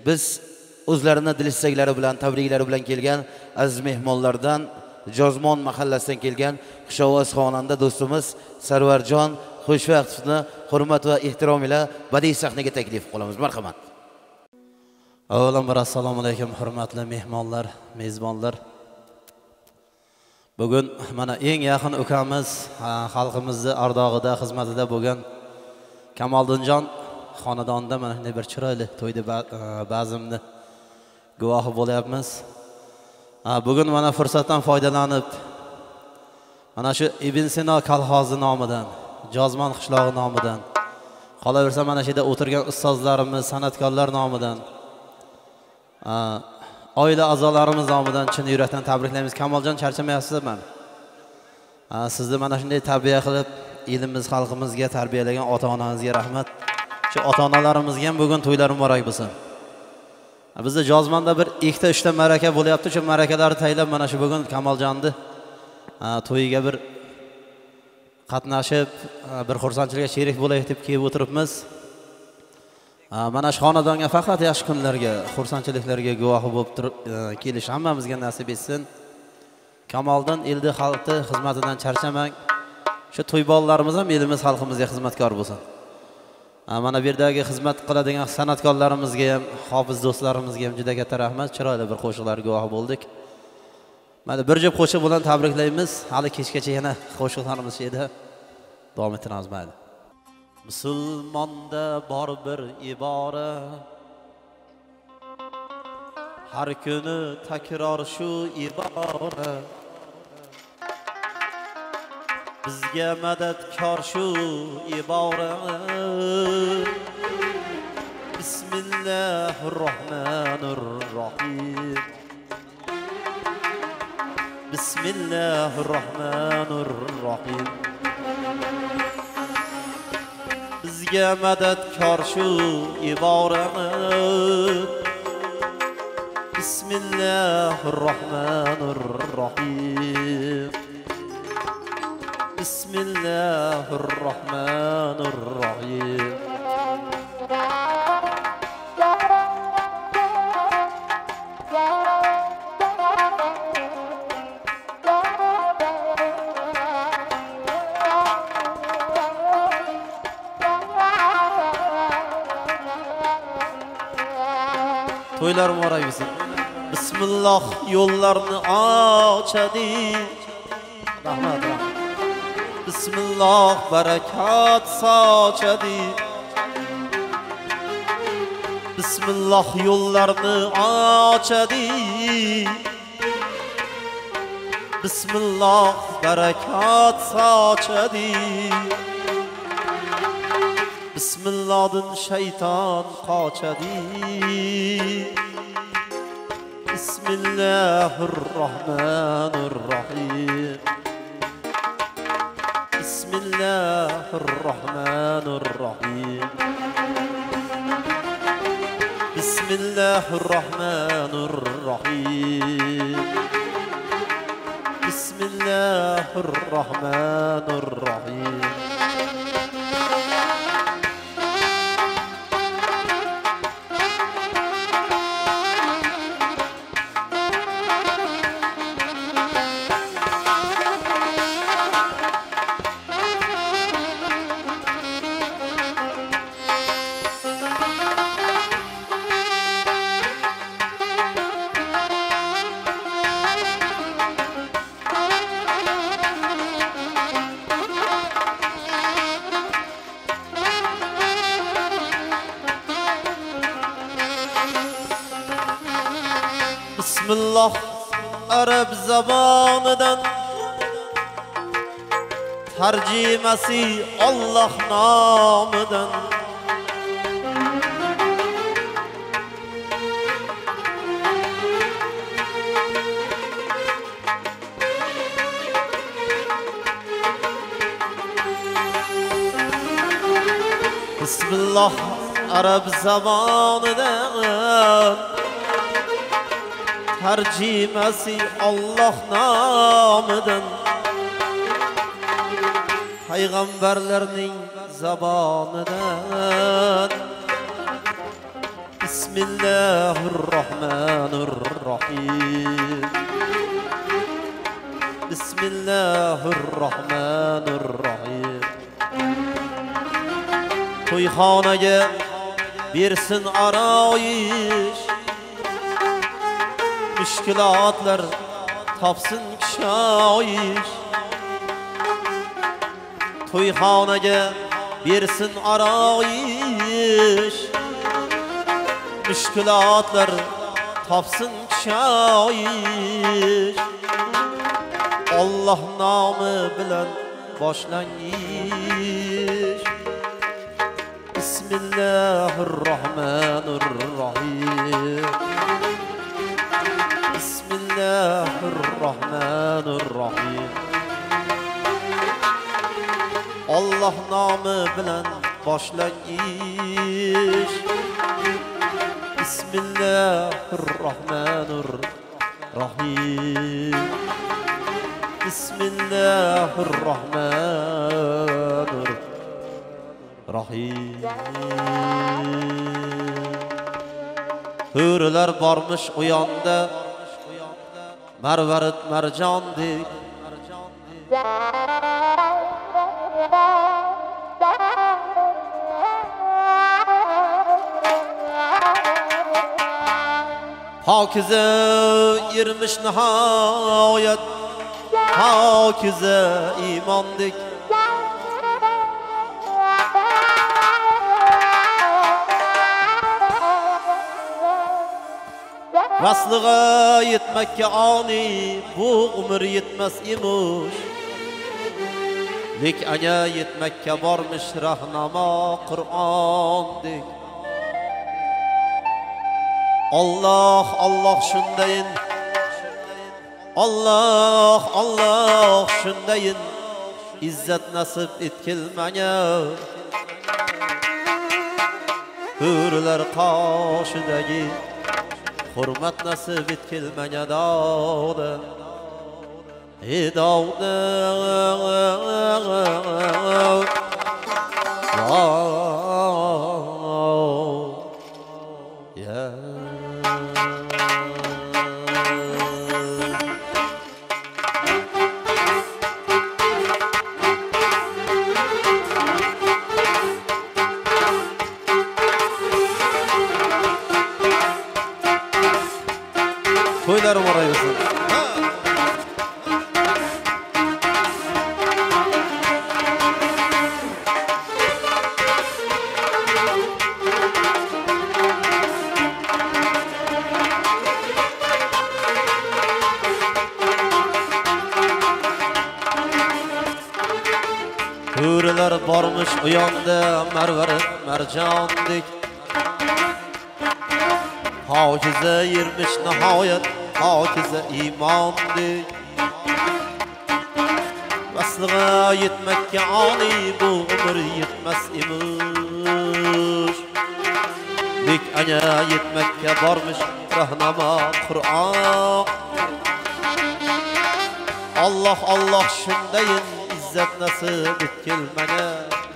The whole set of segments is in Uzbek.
Biz o'zlarini dil istaklari bilan, tabriklari bilan kelgan aziz mehmonlardan Jozmon mahallasidan kelgan xushovoz xonanda do'stimiz Sarvarjon Xushvaqtovni hurmat va ehtirom bilan badiiy sahnaga taklif qilamiz. Marhamat. Avvalambor assalomu alaykum hurmatli mehmonlar, mezbonlar. Bugun mana eng yaqin ukamiz, xalqimizni ardog'ida, xizmatida bo'lgan Kamoliddinjon xonadonida mana shunday bir chiroyli to'yda ba'zimni guvohi bo'lyapmiz. Bugun mana fursatdan foydalanib mana shu Ibn Sino kolxozi nomidan, Jozmon qishlog'i nomidan, qolaversa mana shu yerda o'tirgan ustozlarimiz, san'atkorlar nomidan, oila a'zolarimiz nomidan chin yurakdan tabriklaymiz. Kamoljon, charchamayapsizmi? Sizni mana shunday tarbiya qilib, elimiz, xalqimizga tarbiyalagan ota-onangizga rahmat. Shu ota-onalarimizga ham bugun to'ylar muborak bo'lsin. Bizda Jozmonda bir 2-3 ta maraka bo'lyapti. Shu marakalarni taylab mana shu bugun Kamoljonni to'yiga bir qatnashib, bir xursandchilikka sherik bo'laylik deb kelib o'tiribmiz. Mana shu xonadonga faqat yaxshi kunlarga, xursandchiliklarga guvohi bo'lib turib kelish hammamizga nasib etsin. Kamoliddin eldi xalqi xizmatidan charchamang. Shu to'y bolalarimiz ham elimiz, xalqimizga xizmatkor bo'lsin. Mana bu yerdagi xizmat qiladigan san'atkorlarimizga ham, hofiz do'stlarimizga ham juda katta rahmat. Chiroyli bir qo'shiqlar guvohi bo'ldik. Mana bir jo'p qo'shiq bilan tabriklaymiz. Hali kechgacha yana qo'shiqlarimiz edi. Davom ettiramiz mayli. Musulmonda bor bir ibora, har kuni takror shu ibora, bizga madadkor shu ibora. Bismillahirrohmanirrohim. Bismillahirrohmanirrohim. Bizga madadkor shu ibora. Bismillahirrohmanirrohim. Bismillahirrohmanirrohim. To'ylar muborak bo'lsin. Bismillah yo'llarni ochadi. Rahmat. Bismillah barakat sochadi. Bismillah yo'llarni ochadi. Bismillah barakat sochadi. Bismillahdan shayton qochadi. Bismillahirrohmanirrohim. Bismillahirrohmanirrohim. Bismillahirrohmanirrohim. Bismillahirrohmanirrohim. Bismillah Arab zabonidan, tarjimasi Allah nomidan. Bismillah Arab zabonidan, tarjimasi Allah nomidan. Payg'ambarlarning zabonidan. Bismillahirrahmanirrahim. Bismillahirrahmanirrahim. To'yxonaga bersin aroyish, mushkulotlar topsin kishoyish. To'yxonaga bersin aroyish, mushkulotlar topsin kishoyish. Allah nomi bilan boshlanish. Bismillahirrahmanirrahim. Bismillahirrahmanirrahim. Allah nomi bilan boshlanish. Bismillahirrahmanirrahim. Bismillahirrahmanirrahim. Hurilar bormuş o yanda, marvarit marjondek. Pakize yirmiş nihayet, pakize imandik. Vaslığa yetmekke ani, bu umur yetmez imuş. Lik ana yetmekke varmış rahnama Kur'andik. Allah Allah şundayin, Allah Allah şundayin, izzet nasip etkilmanya. Hürler qaşidagi, hurmat nasip etkilmanya davda. Davda Toylarım orayısın. Huriler varmış o yanda, marvarit marjondek. Pakize yirmiş nihayet, pakize imandik. Vaslığa yetmekke ani, bu umur yetmez imuş. Lik ana yetmekke varmış rahnama Kur'an. Allah Allah şundayin, izzet nasip etkilmene.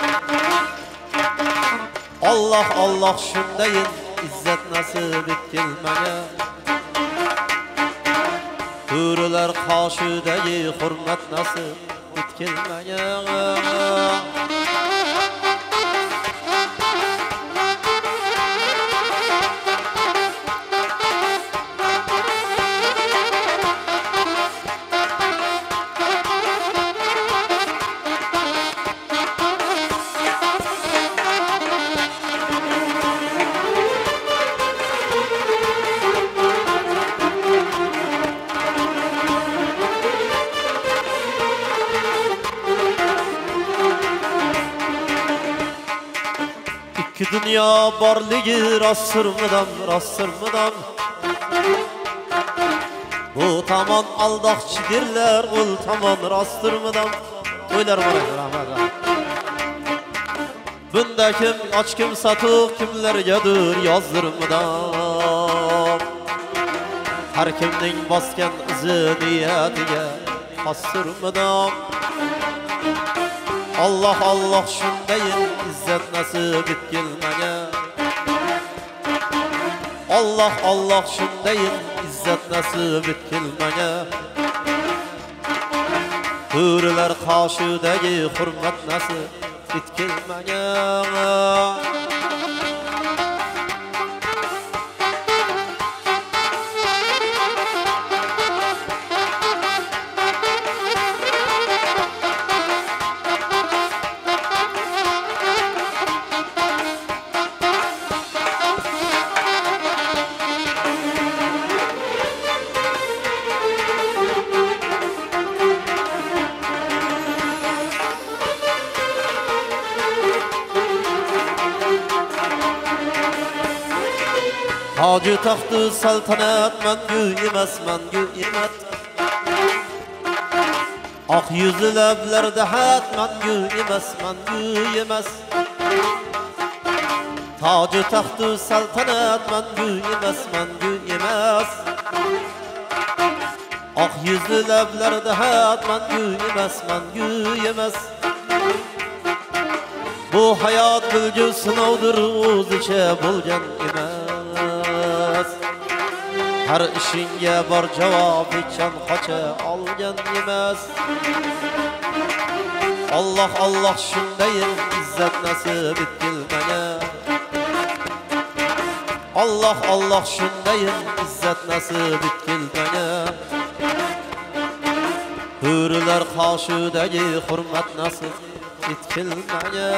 Allah Allah şundayin, izzet nasip etkilmene. Huriler qaşidagi hurmat nasip etkilmene. İki dünya barligi rastırmıdan Bu tamam aldakçıdirler, ol tamam rastırmıdan Oylar bana rahmet. Bunda kim aç kim satık kimlergedir yazdırmıdan Her kimning bosgan izi niyatiga hasırmıdan Allah Allah şundayin izzet nasip etkilmene Allah Allah shundayin izzat nasib etilmaga hurilar qoshidagi hurmat nasib etilmaga Hacı taxtı saltanat mangu emas Ak yüzlü lablarda hat mangu emas Tacı taxtı saltanat mangu emas Ak yüzlü lablarda hat mangu emas Bu hayat bilgi sınavdır o'zicha bo'lgan emas Her işinge var cevap için kaça algan emas Allah Allah shundayin izzat nasib etilmaga Allah Allah shundayin izzat nasib etilmaga hurilar qoshidagi hurmat nasib etilmaga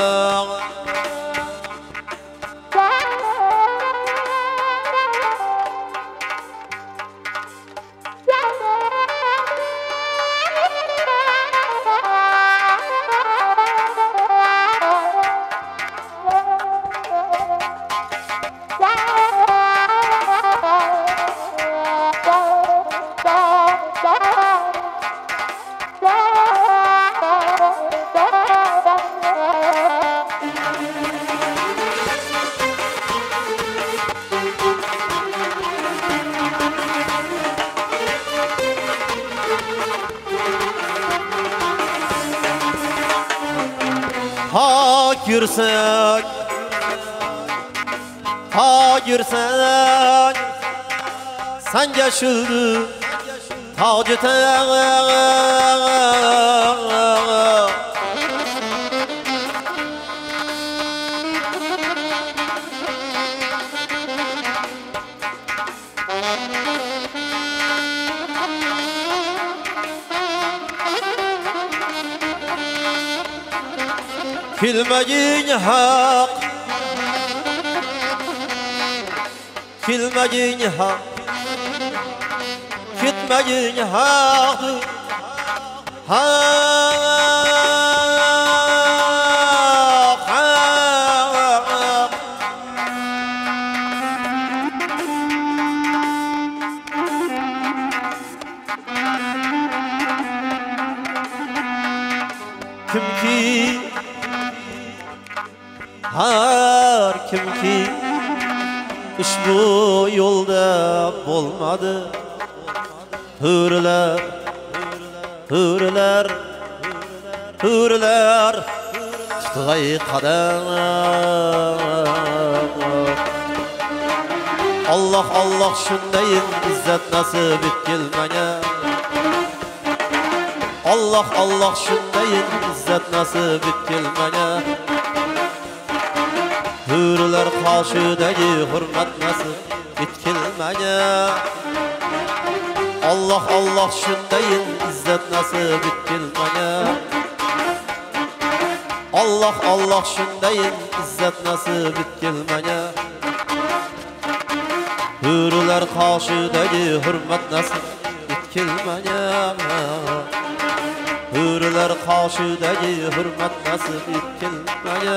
Ha girsek sen yaşıldı tacı Filmagin hak Filmagin hak Kitmagin hak Kimki ushbu yo'lda bo'lmadi hurilar tutg'ay qadam Allah Allah shundayin izzat nasib etilmaga Allah Allah shundayin izzat nasib etilmaga hurilar qoshidagi hurmat nasib etilmaga Allah Allah shundayin izzat nasib etilmaga Allah Allah shundayin izzat nasib etilmaga hurilar qoshidagi hurmat nasib etilmaga hurilar qoshidagi hurmat nasib etilmaga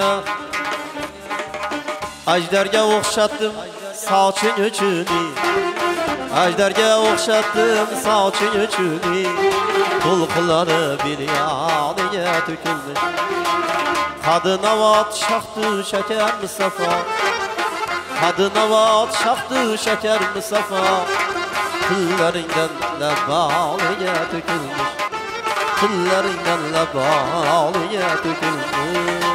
Ajdarga o'xshatdim soching uchun Ajdarga o'xshatdim soching uchun to'lqinlari bir yoniga to'kildi Qadi navot shaxtu shakar musafo Qadi navot shaxtu shakar musafo Tillaringdan laboliga to'kildi Tillaringdan laboliga to'kildi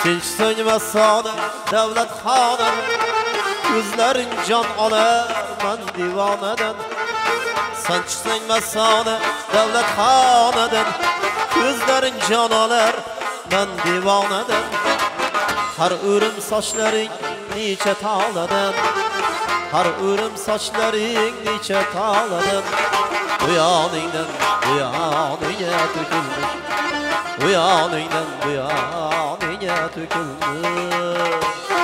tinch so'ngmas soni davlat xonim ko'zlaring jon olar man divonadan tinch so'ngmas soni davlat xonadan ko'zlaring jon olar man divonadan har o'rim sochlaring necha toladan har o'rim sochlaring necha toladan bu yoningdan bu yoniga to'kilmiş bu yoningdan bu yoniga to'kilmiş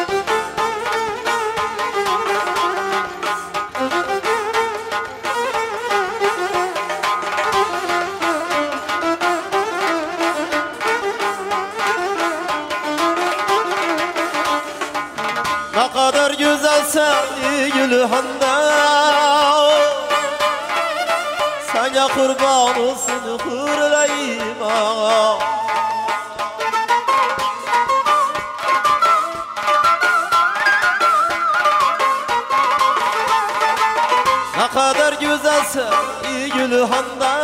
ne kadar güzelsen Gülhanda sana kurban olsun hürleyim ağa ne kadar güzelsen Gülhanda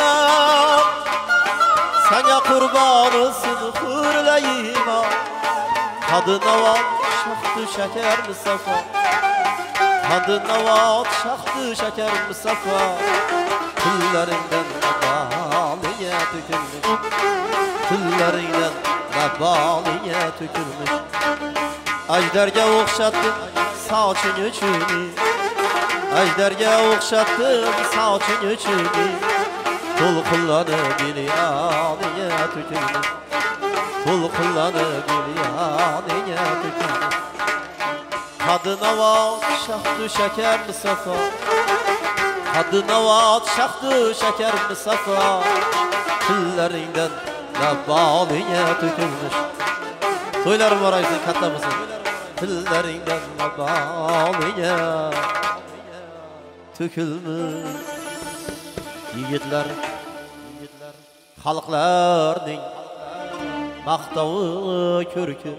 sana kurban olsun hürleyim ağa kadına var şahtı şeker Mustafa kadına var şahtı şeker Mustafa Küllerinden nabalıya tükülmüş Küllerinden nabalıya tükülmüş Ajderge okşattım saçın üçünü Ajderge okşattım saçın üçünü Tulkullanıp ilyanıya tükülmüş Tulkullanıp ilyanıya tükülmüş Kadına var şahtı şeker Mustafa Kadına var şahtı şeker Mustafa Küllerinden nabalıya tükülmüş Toylarım var ayısın katta mısın? Küllerinden nabalıya tükülmüş Yigitler Halklarning maqtavi ko'rki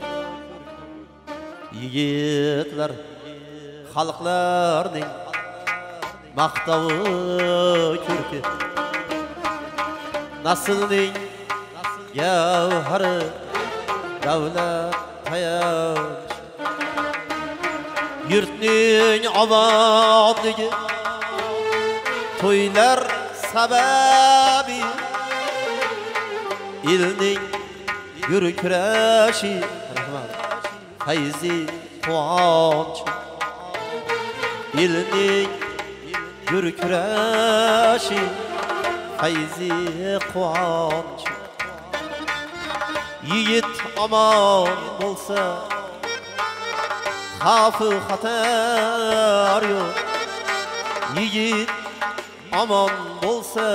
Yigitlar Halklarning maqtavi ko'rki Naslning gavhari davlat tayanch Yurtning obodligi to'ylar sababi Elning yurkirashi fayzi quvonch Elning yurkirashi fayzi quvonch Yigit omon bo'lsa xavfi xatar yo'q Yigit omon bo'lsa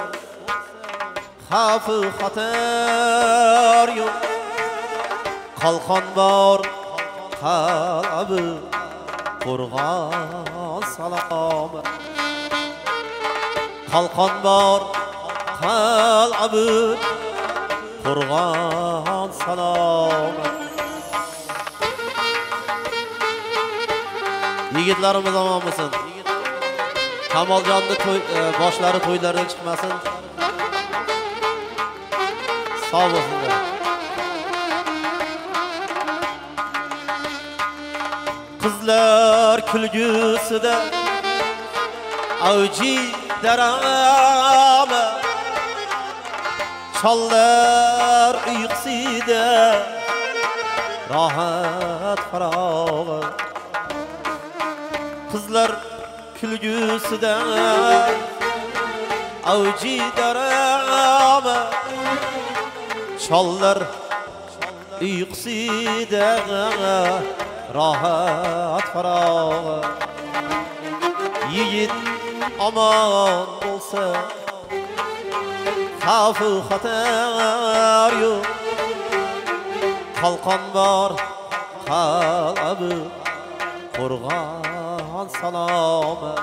xavfi xatar yo'q qalqon bor qalbi qo'rg'on salomat qalqon bor qalbi qo'rg'on salomat Yigitlarimiz omon bo'lsin Kamoljonning boshlari to'ylardan chiqmasin sog' bo'lsinlar Qizlar kulgusida avji darama Chollar uyqusida rohat farog'at Qizlar kulgusida avji darama Chollar uyqusida rohat farog'at Yigit omon bo'lsa xavfi xatar yo'q qalqon bor qalbi qo'rg'on salomat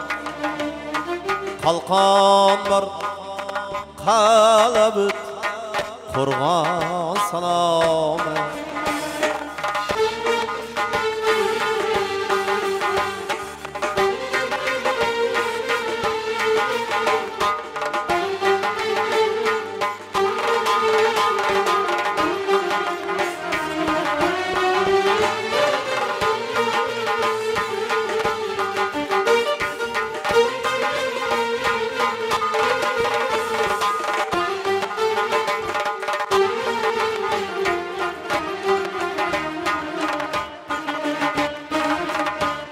qalqon bor qalbi qo'rg'on salomat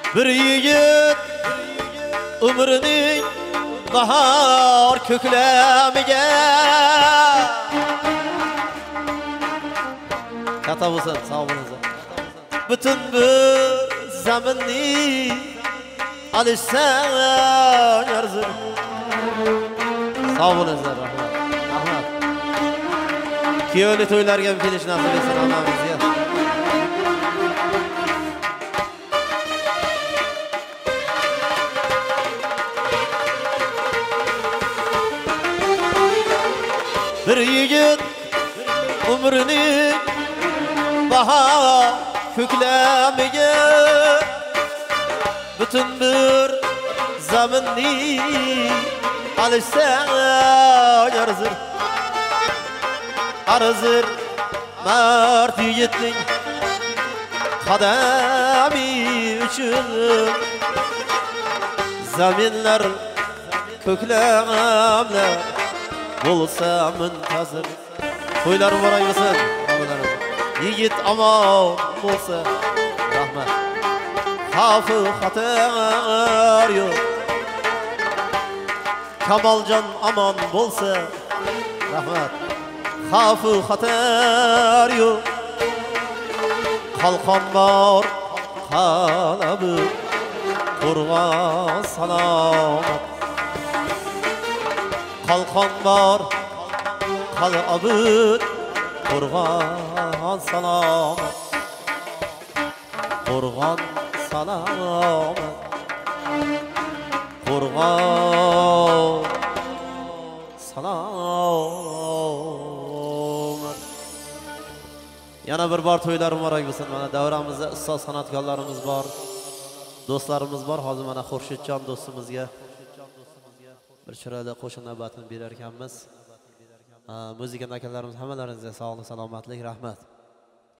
Bir yigit umrining bahor ko'klamiga katta bo'lsin, sog' bo'linglar. Butun bu zaminni alishsan arzir. Sog' bo'linglar, rahmat. Rahmat. Kiyovli to'ylarga ham kelish nasib etsin hammamizga. Bir yigit umrining bahor ko'klamiga butun bir zaminni alishsan arzir. Arzir mard yigitning qadami uchun zaminlar ko'klamlar bo'lsa muntazir. To'ylar muborak bo'lsin. Yigit amon bo'lsa rahmat. Xavf xatar yo'q. Kamoljon amon bo'lsa rahmat. Xavf xatar yo'q. Qalqon bor qalabi qo'rg'on salomat. Qalqon bor qal'abut qo'rg'on salomat. Qo'rg'on salomat. Qo'rg'on salomat. Yana bir bor to'ylar muborak bo'lsin. Mana davramizda ustoz san'atkorlarimiz bor, do'stlarimiz bor. Hozir mana Xurshidjon do'stimizga bir chiroyli qo'shiq navbatini berar ekanmiz. Muzika akalarimiz hammalaringizga sog'lik, salomatlik, rahmat.